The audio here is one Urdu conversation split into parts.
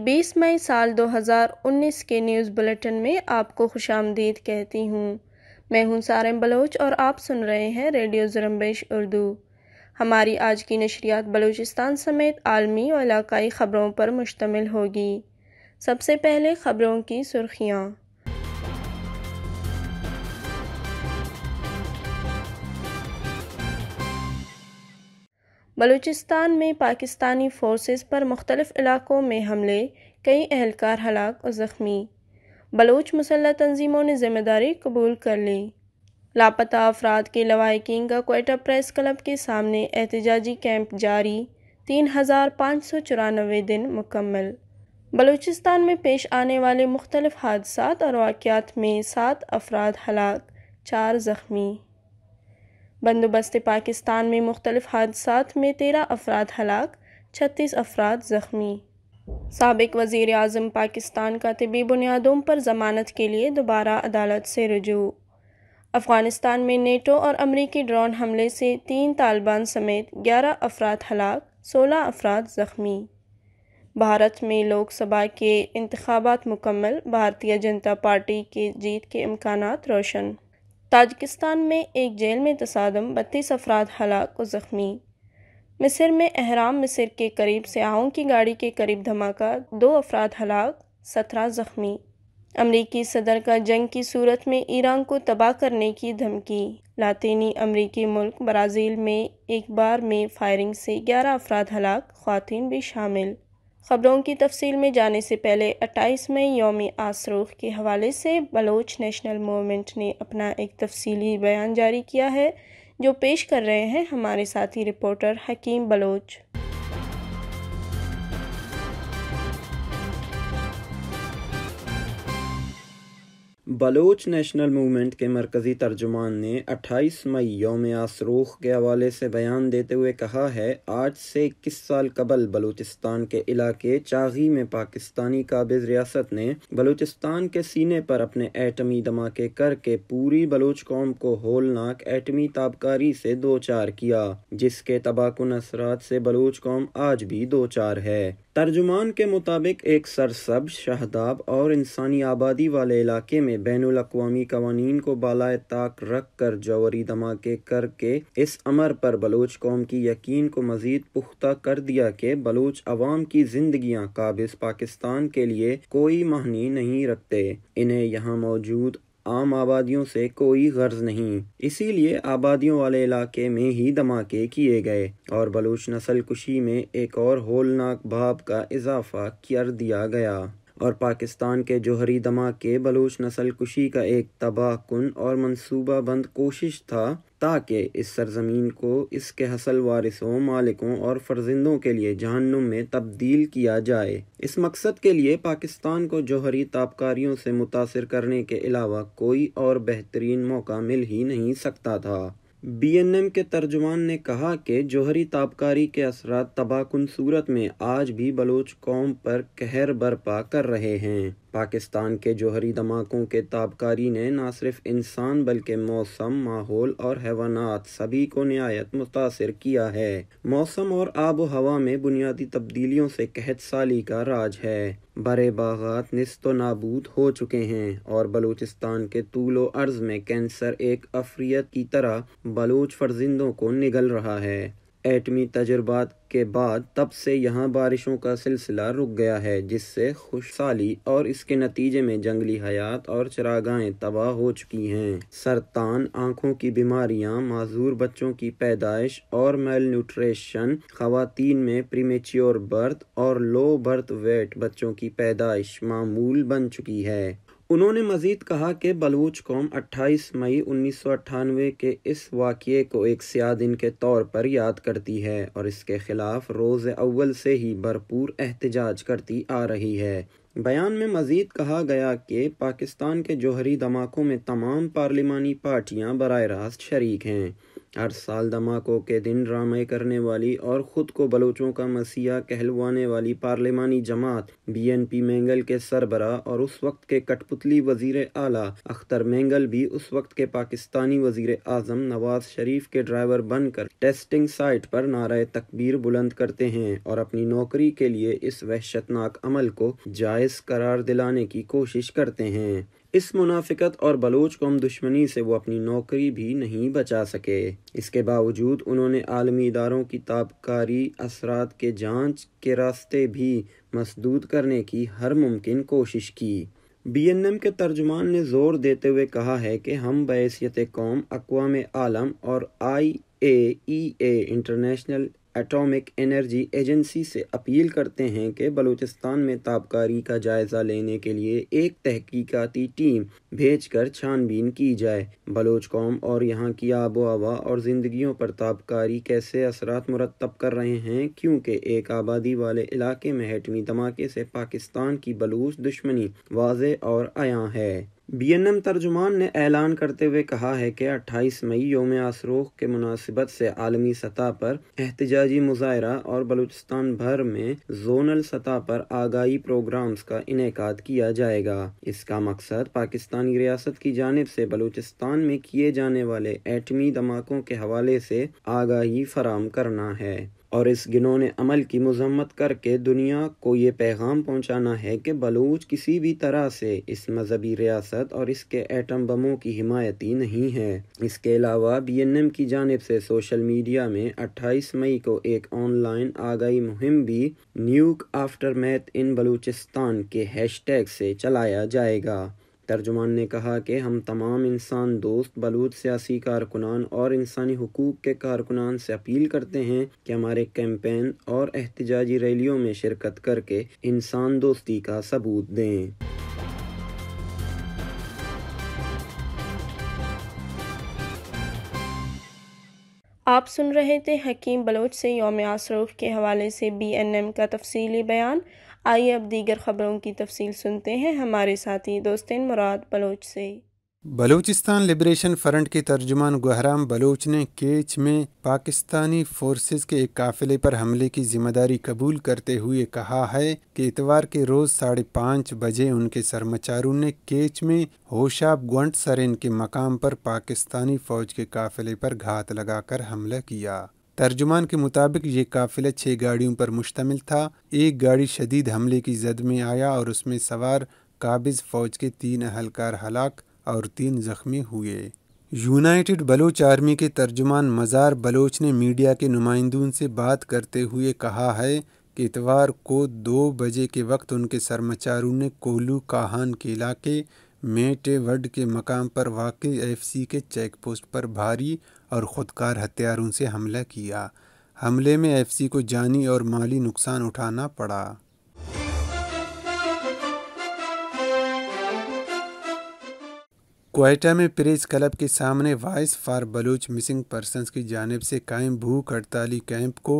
20 مئی سال 2019 کے نیوز بلیٹن میں آپ کو خوش آمدید کہتی ہوں۔ میں ہوں سارم بلوچ اور آپ سن رہے ہیں ریڈیو زرمبیش اردو۔ ہماری آج کی نشریات بلوچستان سمیت عالمی و علاقائی خبروں پر مشتمل ہوگی۔ سب سے پہلے خبروں کی سرخیاں۔ بلوچستان میں پاکستانی فورسز پر مختلف علاقوں میں حملے، کئی اہلکار ہلاک و زخمی۔ بلوچ مسلح تنظیموں نے ذمہ داری قبول کر لی۔ لاپتہ افراد کے لواحقین کا کوئٹہ پریس کلب کے سامنے احتجاجی کیمپ جاری، 3594 دن مکمل۔ بلوچستان میں پیش آنے والے مختلف حادثات اور واقعات میں 7 افراد ہلاک، 4 زخمی۔ بندوبست پاکستان میں مختلف حادثات میں 13 افراد ہلاک، 36 افراد زخمی۔ سابق وزیر اعظم پاکستان کا طبی بنیادوں پر ضمانت کے لیے دوبارہ عدالت سے رجوع۔ افغانستان میں نیٹو اور امریکی ڈرون حملے سے 3 طالبان سمیت 11 افراد ہلاک، 16 افراد زخمی۔ بھارت میں لوک سبھا کے انتخابات مکمل، بھارتیہ جنتا پارٹی کی جیت کے امکانات روشن۔ تاجکستان میں ایک جیل میں تصادم، 32 افراد ہلاک و زخمی۔ مصر میں اہرام مصر کے قریب سیاحوں کی گاڑی کے قریب دھماکہ، 2 افراد ہلاک، 17 زخمی۔ امریکی صدر کا جنگ کی صورت میں ایران کو تباہ کرنے کی دھمکی، لاطینی امریکی ملک برازیل میں ایک بار میں فائرنگ سے 11 افراد ہلاک، خواتین بھی شامل۔ خبروں کی تفصیل میں جانے سے پہلے 28 مئی یوم آسروق کے حوالے سے بلوچ نیشنل موومنٹ نے اپنا ایک تفصیلی بیان جاری کیا ہے، جو پیش کر رہے ہیں ہمارے ساتھی رپورٹر حکیم بلوچ۔ بلوچ نیشنل موومنٹ کے مرکزی ترجمان نے 28 مئی یوم آسروق کے حوالے سے بیان دیتے ہوئے کہا ہے، آج سے 21 سال قبل بلوچستان کے علاقے چاغی میں پاکستانی قابض ریاست نے بلوچستان کے سینے پر اپنے ایٹمی دھماکے کر کے پوری بلوچ قوم کو ہولناک ایٹمی تابکاری سے دوچار کیا، جس کے تباہ کن اثرات سے بلوچ قوم آج بھی دوچار ہے۔ ترجمان کے مطابق ایک سرسبز، شاداب اور انسانی آبادی والے علاقے میں بین الاقوامی قوانین کو بالائے طاق رکھ کر جوہری دھماکے کر کے اس امر پر بلوچ قوم کی یقین کو مزید پختہ کر دیا کہ بلوچ عوام کی زندگیاں قابض پاکستان کے لیے کوئی معنی نہیں رکھتے، انہیں یہاں موجود عام آبادیوں سے کوئی غرض نہیں، اسی لیے آبادیوں والے علاقے میں ہی دھماکے کیے گئے اور بلوچ نسل کشی میں ایک اور ہولناک باب کا اضافہ کر دیا گیا۔ اور پاکستان کے جوہری دھماکے بلوچ نسل کشی کا ایک تباہ کن اور منصوبہ بند کوشش تھا تاکہ اس سرزمین کو اس کے اصل وارثوں، مالکوں اور فرزندوں کے لیے جہنم میں تبدیل کیا جائے۔ اس مقصد کے لیے پاکستان کو جوہری تابکاریوں سے متاثر کرنے کے علاوہ کوئی اور بہترین موقع مل ہی نہیں سکتا تھا۔ بی این ایم کے ترجمان نے کہا کہ جوہری تابکاری کے اثرات تباہ کن صورت میں آج بھی بلوچ قوم پر قہر برپا کر رہے ہیں۔ پاکستان کے جوہری دھماکوں کے تابکاری نے نہ صرف انسان بلکہ موسم، ماحول اور حیوانات سبھی کو نہایت متاثر کیا ہے۔ موسم اور آب و ہوا میں بنیادی تبدیلیوں سے قحط سالی کا راج ہے، برے باغات نیست و نابود ہو چکے ہیں اور بلوچستان کے طول و عرض میں کینسر ایک عفریت کی طرح بلوچ فرزندوں کو نگل رہا ہے۔ ایٹمی تجربات کے بعد تب سے یہاں بارشوں کا سلسلہ رک گیا ہے، جس سے خشک سالی اور اس کے نتیجے میں جنگلی حیات اور چراگاہیں تباہ ہو چکی ہیں۔ سرطان، آنکھوں کی بیماریاں، معذور بچوں کی پیدائش اور میل نیوٹریشن، خواتین میں پریمیچیور برتھ اور لو برتھ ویٹ بچوں کی پیدائش معمول بن چکی ہے۔ انہوں نے مزید کہا کہ بلوچ قوم 28 مئی 1998 کے اس واقعے کو ایک سیاہ دن کے طور پر یاد کرتی ہے اور اس کے خلاف روز اول سے ہی بھرپور احتجاج کرتی آ رہی ہے۔ بیان میں مزید کہا گیا کہ پاکستان کے جوہری دھماکوں میں تمام پارلیمانی پارٹیاں براہ راست شریک ہیں۔ ہر سال دھماکوں کے دن ڈرامے کرنے والی اور خود کو بلوچوں کا مسیحا کہلوانے والی پارلیمانی جماعت BNP مینگل کے سربراہ اور اس وقت کے کٹ پتلی وزیر اعلیٰ اختر مینگل بھی اس وقت کے پاکستانی وزیر اعظم نواز شریف کے ڈرائیور بن کر ٹیسٹنگ سائٹ پر نعرہ تکبیر بلند کرتے ہیں اور اپنی نوکری کے لیے اس وحشتناک عمل کو جائز قرار دلانے کی کوشش کرتے ہیں۔ اس منافقت اور بلوچ قوم دشمنی سے وہ اپنی نوکری بھی نہیں بچا سکے۔ اس کے باوجود انہوں نے عالمی اداروں کی تابکاری اثرات کے جانچ کے راستے بھی مسدود کرنے کی ہر ممکن کوشش کی۔ BNM کے ترجمان نے زور دیتے ہوئے کہا ہے کہ ہم بحیثیت قوم اقوام عالم اور IAEA International Atomic Energy Agency سے اپیل کرتے ہیں کہ بلوچستان میں تابکاری کا جائزہ لینے کے لیے ایک تحقیقاتی ٹیم بھیج کر چھان بین کی جائے۔ بلوچ قوم اور یہاں کی آب و ہوا اور زندگیوں پر تابکاری کیسے اثرات مرتب کر رہے ہیں، کیونکہ ایک آبادی والے علاقے میں ایٹمی دھماکے سے پاکستان کی بلوچ دشمنی واضح اور عیاں ہے۔ BNM ترجمان نے اعلان کرتے ہوئے کہا ہے کہ 28 مئی یوم عاشوراء کے مناسبت سے عالمی سطح پر احتجاجی مظاہرہ اور بلوچستان بھر میں زونل سطح پر آگاہی پروگرامز کا انعقاد کیا جائے گا۔ اس کا مقصد پاکستانی ریاست کی جانب سے بلوچستان میں کیے جانے والے ایٹمی دھماکوں کے حوالے سے آگاہی فراہم کرنا ہے اور اس گھناؤنے عمل کی مذمت کر کے دنیا کو یہ پیغام پہنچانا ہے کہ بلوچ کسی بھی طرح سے اس مذہبی ریاست اور اس کے ایٹم بموں کی حمایتی نہیں ہے۔ اس کے علاوہ BNM کی جانب سے سوشل میڈیا میں 28 مئی کو ایک آن لائن آگاہی مہم بھی nuke aftermath in Balochistan کے #، سے چلایا جائے گا۔ ترجمان نے کہا کہ ہم تمام انسان دوست بلوچ سیاسی کارکنان اور انسانی حقوق کے کارکنان سے اپیل کرتے ہیں کہ ہمارے کیمپین اور احتجاجی ریلیوں میں شرکت کر کے انسان دوستی کا ثبوت دیں۔ آپ سن رہے تھے حکیم بلوچ سے یوم عاشوراء کے حوالے سے BNM کا تفصیلی بیان۔ آئیے اب دیگر خبروں کی تفصیل سنتے ہیں ہمارے ساتھی دوستین مراد بلوچ سے۔ بلوچستان لبریشن فرنٹ کے ترجمان گوہرام بلوچ نے کیچ میں پاکستانی فورسز کے ایک قافلے پر حملے کی ذمہ داری قبول کرتے ہوئے کہا ہے کہ اتوار کے روز 5:30 بجے ان کے سرمچاروں نے کیچ میں ہوشاب گونٹ سرین کے مقام پر پاکستانی فوج کے قافلے پر گھات لگا کر حملہ کیا۔ ترجمان کے مطابق یہ قافلہ 6 گاڑیوں پر مشتمل تھا۔ ایک گاڑی شدید حملے کی زد میں آیا اور اس میں سوار قابض فوج کے 3 اہلکار ہلاک اور 3 زخمی ہوئے۔ یونائٹڈ بلوچ آرمی کے ترجمان مزار بلوچ نے میڈیا کے نمائندوں سے بات کرتے ہوئے کہا ہے کہ اتوار کو 2 بجے کے وقت ان کے سرمچاروں نے کولو کاہان کے علاقے میٹے وڈ کے مقام پر واقع FC کے چیک پوسٹ پر بھاری اور خودکار ہتھیاروں سے حملہ کیا۔ حملے میں FC کو جانی اور مالی نقصان اٹھانا پڑا۔ کوئٹہ میں پریس کلب کے سامنے voice for Baloch missing persons کی جانب سے قائم بھوک ہڑتالی کیمپ کو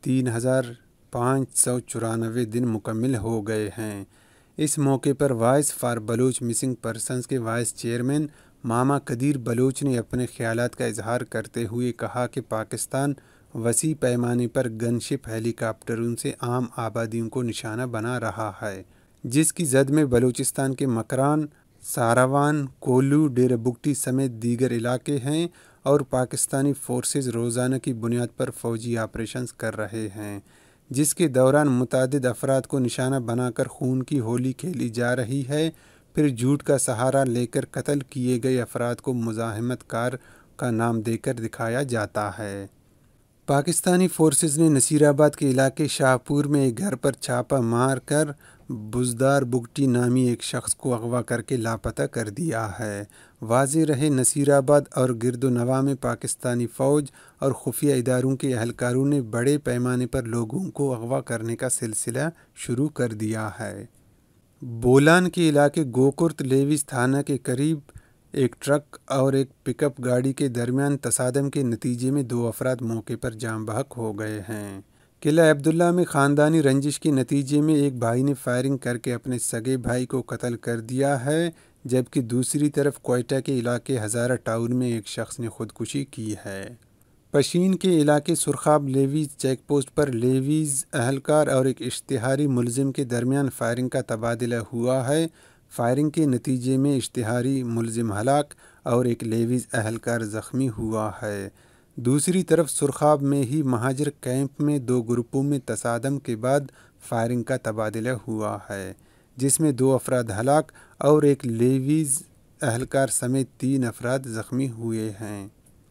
3594 دن مکمل ہو گئے ہیں۔ اس موقع پر voice for Baloch missing persons کے وائس چیئرمین ماما قدیر بلوچ نے اپنے خیالات کا اظہار کرتے ہوئے کہا کہ پاکستان وسیع پیمانے پر گن شپ ہیلی کاپٹروں سے عام آبادیوں کو نشانہ بنا رہا ہے، جس کی زد میں بلوچستان کے مکران، ساراوان، کولو، ڈیرہ بگٹی سمیت دیگر علاقے ہیں اور پاکستانی فورسز روزانہ کی بنیاد پر فوجی آپریشنز کر رہے ہیں، جس کے دوران متعدد افراد کو نشانہ بنا کر خون کی ہولی کھیلی جا رہی ہے، پھر جھوٹ کا سہارا لے کر قتل کیے گئے افراد کو مزاحمت کار کا نام دے کر دکھایا جاتا ہے۔ پاکستانی فورسز نے نصیر آباد کے علاقے شاہ پور میں ایک گھر پر چھاپہ مار کر بزدار بگٹی نامی ایک شخص کو اغوا کر کے لاپتہ کر دیا ہے۔ واضح رہے نصیر آباد اور گرد و نواح میں پاکستانی فوج اور خفیہ اداروں کے اہلکاروں نے بڑے پیمانے پر لوگوں کو اغوا کرنے کا سلسلہ شروع کر دیا ہے۔ بولان کے علاقے گوکرت لیویز تھانہ کے قریب ایک ٹرک اور ایک پک اپ گاڑی کے درمیان تصادم کے نتیجے میں 2 افراد موقع پر جاں بحق ہو گئے ہیں۔ قلعہ عبداللہ میں خاندانی رنجش کے نتیجے میں ایک بھائی نے فائرنگ کر کے اپنے سگے بھائی کو قتل کر دیا ہے، جبکہ دوسری طرف کوئٹہ کے علاقے ہزارہ ٹاؤن میں ایک شخص نے خودکشی کی ہے۔ پشین کے علاقے سرخاب لیویز چیک پوسٹ پر لیویز اہلکار اور ایک اشتہاری ملزم کے درمیان فائرنگ کا تبادلہ ہوا ہے۔ فائرنگ کے نتیجے میں اشتہاری ملزم ہلاک اور ایک لیویز اہلکار زخمی ہوا ہے۔ دوسری طرف سرخاب میں ہی مہاجر کیمپ میں 2 گروپوں میں تصادم کے بعد فائرنگ کا تبادلہ ہوا ہے، جس میں 2 افراد ہلاک اور ایک لیویز اہلکار سمیت 3 افراد زخمی ہوئے ہیں۔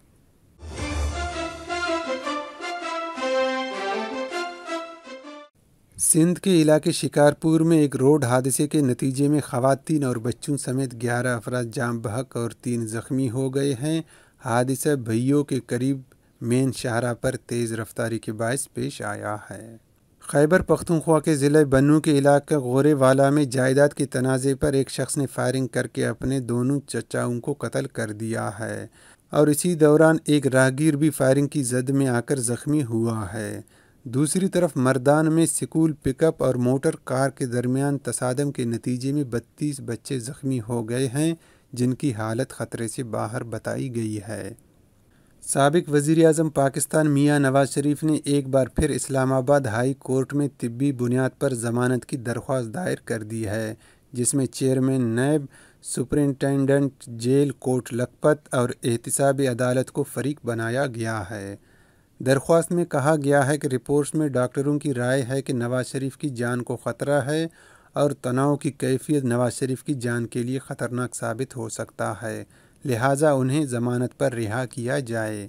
سندھ کے علاقے شکارپور میں ایک روڈ حادثے کے نتیجے میں خواتین اور بچوں سمیت 11 افراد جاں بحق اور 3 زخمی ہو گئے ہیں۔ حادثہ بھیو کے قریب مین شاہراہ پر تیز رفتاری کے باعث پیش آیا ہے۔ خیبر پختونخوا کے ضلع بنوں کے علاقہ غورے والا میں جائیداد کے تنازع پر ایک شخص نے فائرنگ کر کے اپنے دونوں چچاؤں کو قتل کر دیا ہے اور اسی دوران ایک راہگیر بھی فائرنگ کی زد میں آ کر زخمی ہوا ہے۔ دوسری طرف مردان میں سکول پک اپ اور موٹر کار کے درمیان تصادم کے نتیجے میں 32 بچے زخمی ہو گئے ہیں، جن کی حالت خطرے سے باہر بتائی گئی ہے۔ سابق وزیر اعظم پاکستان میاں نواز شریف نے ایک بار پھر اسلام آباد ہائی کورٹ میں طبی بنیاد پر ضمانت کی درخواست دائر کر دی ہے، جس میں chairman NAB, superintendent jail Kot Lakhpat اور احتساب عدالت کو فریق بنایا گیا ہے۔ درخواست میں کہا گیا ہے کہ رپورٹس میں ڈاکٹروں کی رائے ہے کہ نواز شریف کی جان کو خطرہ ہے اور تناؤ کی کیفیت نواز شریف کی جان کے لیے خطرناک ثابت ہو سکتا ہے، لہٰذا انہیں ضمانت پر رہا کیا جائے۔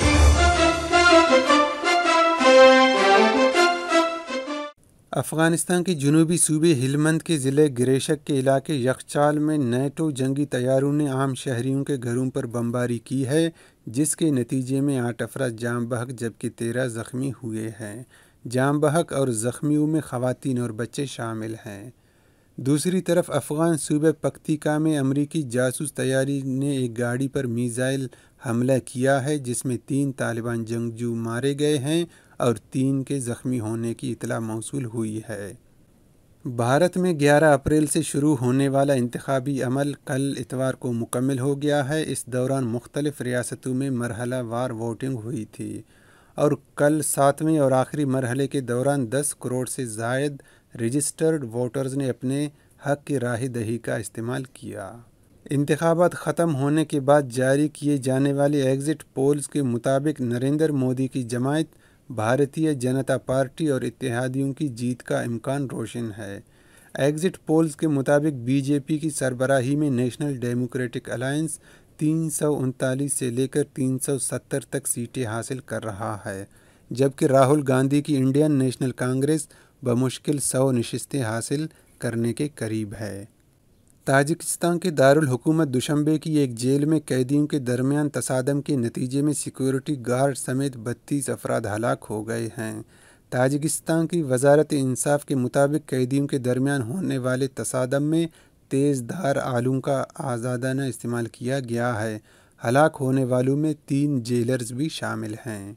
افغانستان کے جنوبی صوبے ہلمند کے ضلع گریشک کے علاقے یخچال میں نیٹو جنگی طیاروں نے عام شہریوں کے گھروں پر بمباری کی ہے، جس کے نتیجے میں 8 افراد جاں بحق جبکہ 13 زخمی ہوئے ہیں۔ جاں بحق اور زخمیوں میں خواتین اور بچے شامل ہیں۔ دوسری طرف افغان صوبہ پکتیکا میں امریکی جاسوس طیارے نے ایک گاڑی پر میزائل حملہ کیا ہے، جس میں 3 طالبان جنگجو مارے گئے ہیں اور 3 کے زخمی ہونے کی اطلاع موصول ہوئی ہے۔ بھارت میں 11 اپریل سے شروع ہونے والا انتخابی عمل کل اتوار کو مکمل ہو گیا ہے۔ اس دوران مختلف ریاستوں میں مرحلہ وار ووٹنگ ہوئی تھی اور کل 7ویں اور آخری مرحلے کے دوران 10 کروڑ سے زائد رجسٹرڈ ووٹرز نے اپنے حق کی رائے دہی کا استعمال کیا۔ انتخابات ختم ہونے کے بعد جاری کیے جانے والے ایگزٹ پولز کے مطابق نریندر مودی کی جماعت بھارتیہ جنتا پارٹی اور اتحادیوں کی جیت کا امکان روشن ہے۔ ایگزٹ پولز کے مطابق بی جے پی کی سربراہی میں نیشنل ڈیموکریٹک الائنس 339 سے لے کر 370 تک سیٹیں حاصل کر رہا ہے، جبکہ راہل گاندھی کی انڈین نیشنل کانگریس بمشکل 100 نشستیں حاصل کرنے کے قریب ہے۔ تاجکستان کے دارالحکومت دوشنبے کی ایک جیل میں قیدیوں کے درمیان تصادم کے نتیجے میں سیکورٹی گارڈ سمیت 32 افراد ہلاک ہو گئے ہیں۔ تاجکستان کی وزارت انصاف کے مطابق قیدیوں کے درمیان ہونے والے تصادم میں تیز دھار آلوں کا آزادانہ استعمال کیا گیا ہے۔ ہلاک ہونے والوں میں 3 جیلرز بھی شامل ہیں۔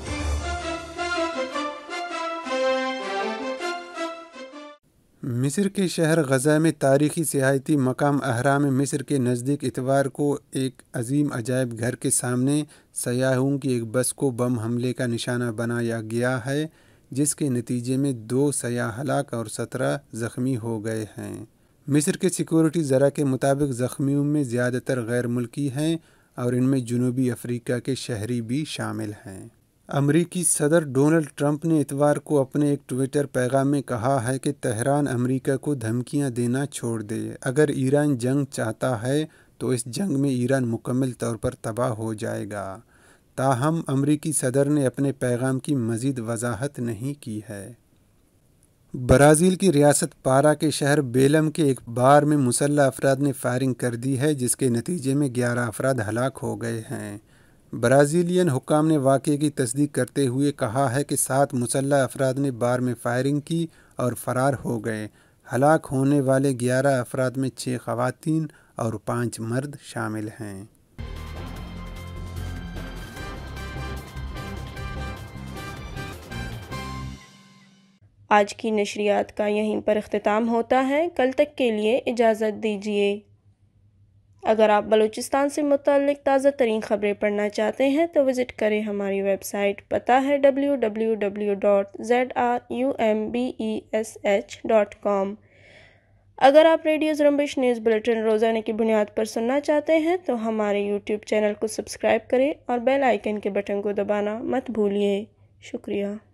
مصر کے شہر غزہ میں تاریخی سیاحتی مقام اہرام مصر کے نزدیک اتوار کو ایک عظیم عجائب گھر کے سامنے سیاحوں کی ایک بس کو بم حملے کا نشانہ بنایا گیا ہے، جس کے نتیجے میں 2 سیاح ہلاک اور 17 زخمی ہو گئے ہیں۔ مصر کے سیکورٹی ذرائع کے مطابق زخمیوں میں زیادہ تر غیر ملکی ہیں اور ان میں جنوبی افریقہ کے شہری بھی شامل ہیں۔ امریکی صدر ڈونلڈ ٹرمپ نے اتوار کو اپنے ایک ٹویٹر پیغام میں کہا ہے کہ تہران امریکہ کو دھمکیاں دینا چھوڑ دے۔ اگر ایران جنگ چاہتا ہے تو اس جنگ میں ایران مکمل طور پر تباہ ہو جائے گا۔ تاہم امریکی صدر نے اپنے پیغام کی مزید وضاحت نہیں کی ہے۔ برازیل کی ریاست پارا کے شہر بیلم کے ایک بار میں مسلح افراد نے فائرنگ کر دی ہے، جس کے نتیجے میں 11 افراد ہلاک ہو گئے ہیں۔ برازیلین حکام نے واقعے کی تصدیق کرتے ہوئے کہا ہے کہ 7 مسلح افراد نے بار میں فائرنگ کی اور فرار ہو گئے۔ ہلاک ہونے والے 11 افراد میں 6 خواتین اور 5 مرد شامل ہیں۔ آج کی نشریات کا یہیں پر اختتام ہوتا ہے۔ کل تک کے لیے اجازت دیجیے۔ اگر آپ بلوچستان سے متعلق تازہ ترین خبریں پڑھنا چاہتے ہیں تو وزٹ کریں ہماری ویب سائٹ، پتہ ہے www.zrumbesh.com۔ اگر آپ ریڈیو زرمبش نیوز بلیٹن روزانہ کی بنیاد پر سننا چاہتے ہیں تو ہمارے یوٹیوب چینل کو سبسکرائب کریں اور بیل آئیکن کے بٹن کو دبانا مت بھولیے۔ شکریہ۔